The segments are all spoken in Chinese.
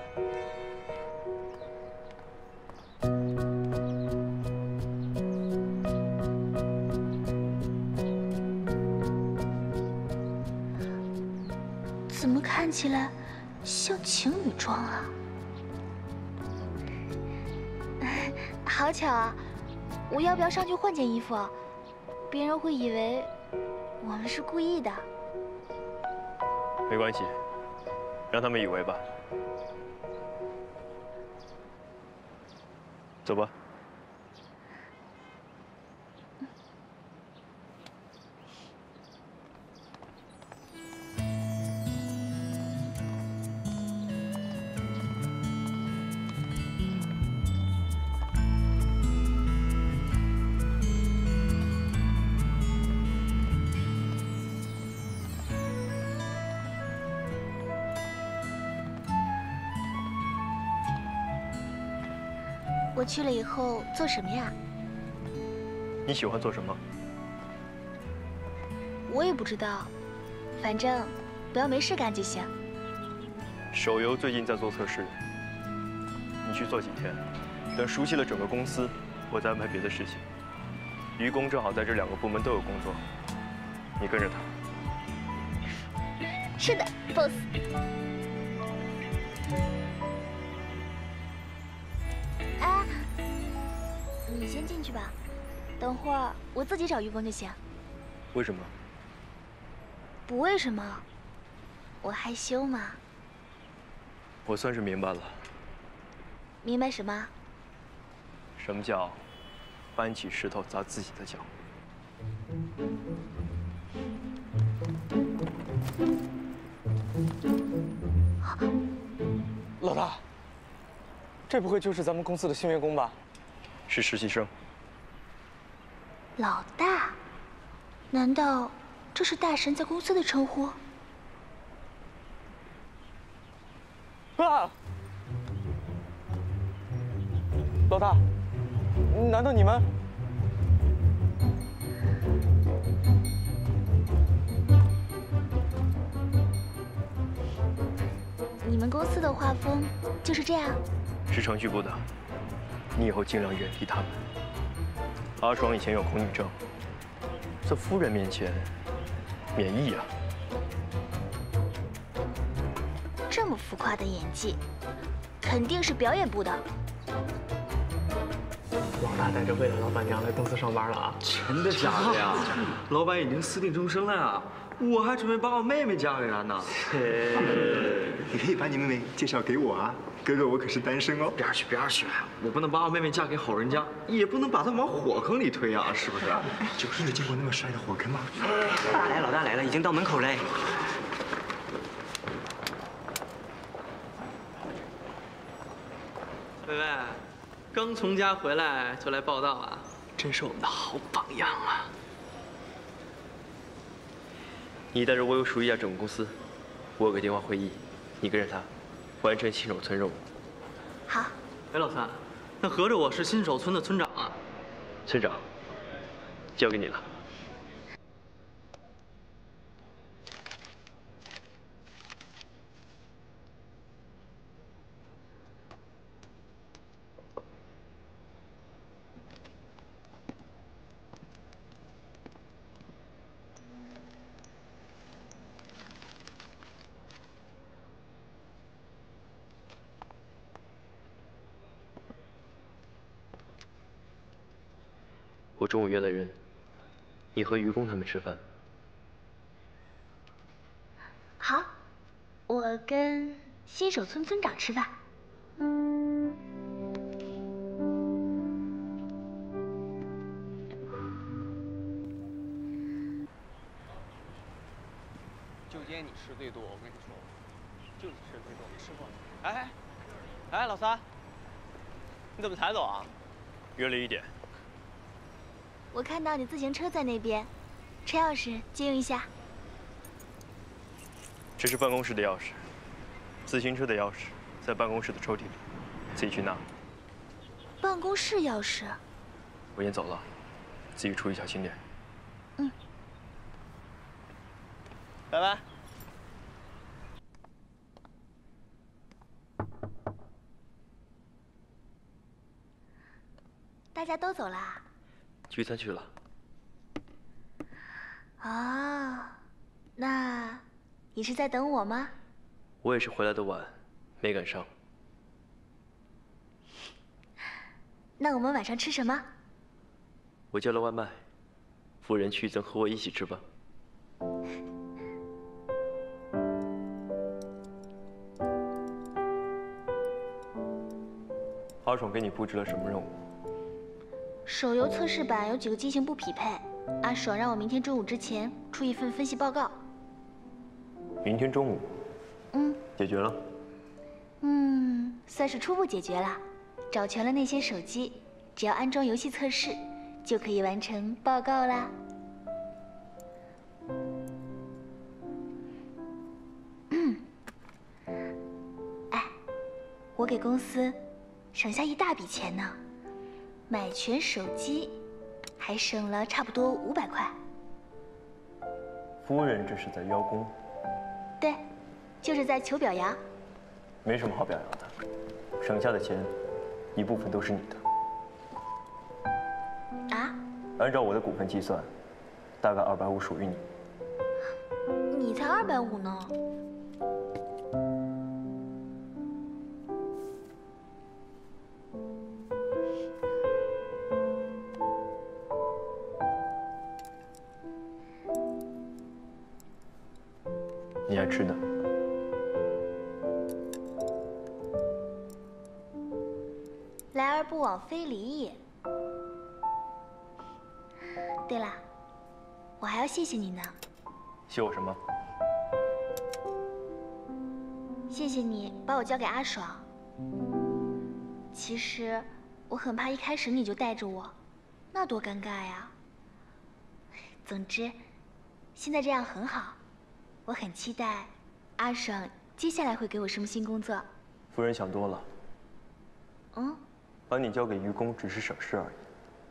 怎么看起来像情侣装啊？好巧啊！我要不要上去换件衣服？别人会以为我们是故意的。 没关系，让他们以为吧。走吧。 我去了以后做什么呀？ 你喜欢做什么？ 我也不知道，反正不要没事干就行。 手游最近在做测试，你去做几天，等熟悉了整个公司，我再安排别的事情。于公正好在这2个部门都有工作，你跟着他。 是的 ，boss。哎，你先进去吧，等会儿我自己找于公就行。 为什么？ 不为什么，我害羞嘛。 我算是明白了， 明白什么？ 什么叫搬起石头砸自己的脚。 老大，这不会就是咱们公司的新员工吧？ 是实习生。 老大？难道这是大神在公司的称呼？ 啊！老大，难道你们？ 你们公司的画风就是这样？ 是程序部的，你以后尽量远离他们。阿爽以前有恐女症，在夫人面前免疫啊。 这么浮夸的演技，肯定是表演部的。 老大带着未来老板娘来公司上班了啊？ 真的假的呀？老板已经私定终身了呀，我还准备把我妹妹嫁给他呢。 你可以把你妹妹介绍给我啊，哥哥我可是单身哦。 边儿去边儿去，我不能把我妹妹嫁给好人家，也不能把她往火坑里推啊，是不是？ 就是你见过那么帅的火坑吗？ 老大来了，已经到门口嘞。 薇薇，刚从家回来就来报道啊，真是我们的好榜样啊！ 你带着我熟悉一下整个公司，我有个电话会议，你跟着他，完成新手村任务。 好。 哎，老三，那合着我是新手村的村长啊？ 村长，交给你了。我中午约了人，你和于公他们吃饭。 好，我跟新手村村长吃饭。 就今天你吃最多，我跟你说，就是吃最多，没吃过。哎，老三，你怎么才走啊？ 约了1点。 我看到你自行车在那边，车钥匙借用一下。 这是办公室的钥匙，自行车的钥匙在办公室的抽屉里，自己去拿。 办公室钥匙。 我先走了，自己处理小心点。 嗯。 拜拜。 大家都走了啊？ 聚餐去了。 哦，那你是在等我吗？ 我也是回来的晚，没赶上。 那我们晚上吃什么？ 我叫了外卖，夫人去赠和我一起吃吧。阿爽给你布置了什么任务？ 手游测试版有几个机型不匹配，阿爽让我明天中午之前出一份分析报告。 明天中午。解决了。 算是初步解决了，找全了那些手机，只要安装游戏测试，就可以完成报告啦。哎，我给公司省下一大笔钱呢，买全手机，还省了差不多500块。 夫人这是在邀功？ 对，就是在求表扬。 没什么好表扬的，省下的钱，一部分都是你的。 啊？ 按照我的股份计算，大概250属于你。 你才250呢。 你爱吃的。 来而不往非礼也。对了，我还要谢谢你呢。 谢我什么？ 谢谢你把我交给阿爽。其实我很怕一开始你就带着我，那多尴尬呀。总之，现在这样很好，我很期待阿爽接下来会给我什么新工作。 夫人想多了。把你交给愚公只是省事而已。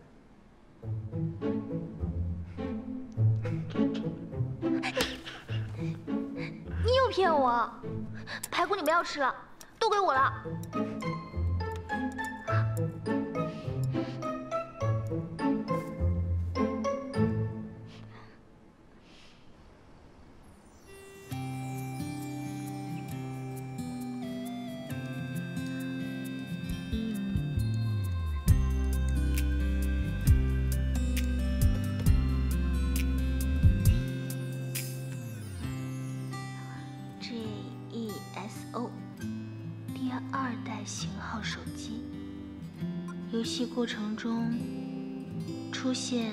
你又骗我！排骨你不要吃了，都给我了。GESO 第2代型号手机，游戏过程中出现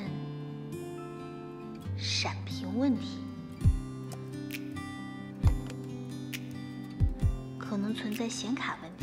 闪屏问题，可能存在显卡问题。